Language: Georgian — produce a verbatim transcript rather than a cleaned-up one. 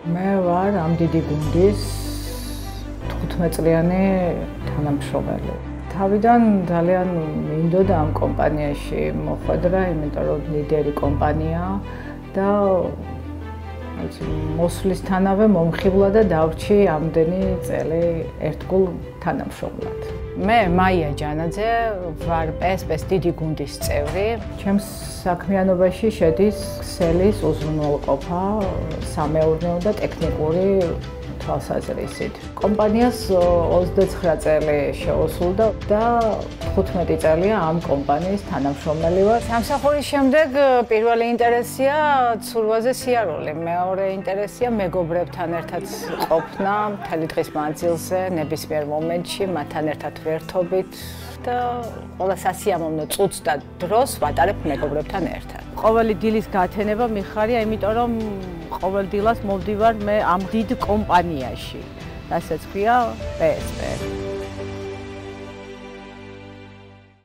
მე ვარ ამ დიდი გუნდის თხუთმეტწლიანი თანამშრომელი. თავიდან ძალიან მინდოდა ამ კომპანიაში მოხვედრა, იმიტომ რომ ლიდერი კომპანია და მოსვლისთანავე მომხიბლა და დავრჩი ამდენი წელი ერთგულ თანამშრომლად. მე მაია ჯანაძე ვარ პე ეს პე-ის დიდი გუნდის წევრი. ჩემს საქმიანობაში შედის ქსელის უზრუნველყოფა, სამეურნეო და ტექნიკური თვალსაზრისით. კომპანიას ოცდაცხრა წელი შეუსრულდა და თხუთმეტი წელია ამ კომპანიის თანამშრომელი ვარ. სამსახურის შემდეგ პირველი ინტერესია ცურვაზე სიარული, მეორე ინტერესია მეგობრებთან ერთად ყოფნა მთელი დღის მანძილზე, ნებისმიერ მომენტში მათთან ერთად ვერთობით და ყველა სასიამოვნო წუთს და დროს ვატარებ მეგობრებთან ერთად. ყოველი დილის გათენება მიხარია, იმიტომ რომ ყოველ დილას მოვდივარ მე ამ დიდ კომპანიაში, რასაც ქვია პე ეს პე.